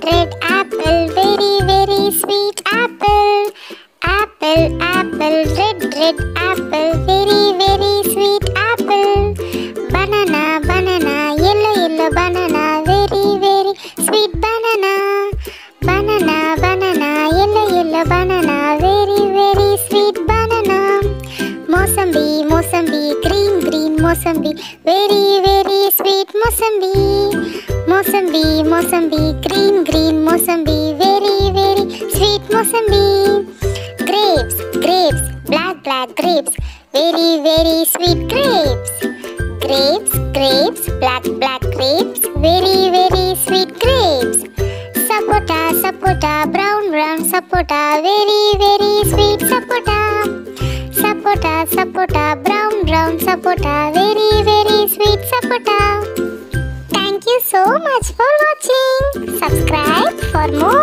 red apple, very, very sweet apple. Apple, apple, red apple, very, very sweet apple. Banana, banana, yellow banana, very, very sweet banana. Banana, banana, yellow banana, very, very sweet banana. Mosambi, mosambi, green mosambi, very, very sweet mosambi. Mosambi, mosambi, green mosambi, very, very sweet mosambi. Grapes, black grapes, very, very sweet grapes. Grapes, black grapes, very, very sweet grapes. Sapota, brown sapota, very, very sweet sapota. Sapota, brown sapota, very, very sweet sapota. Thank you so much for watching. Subscribe for more.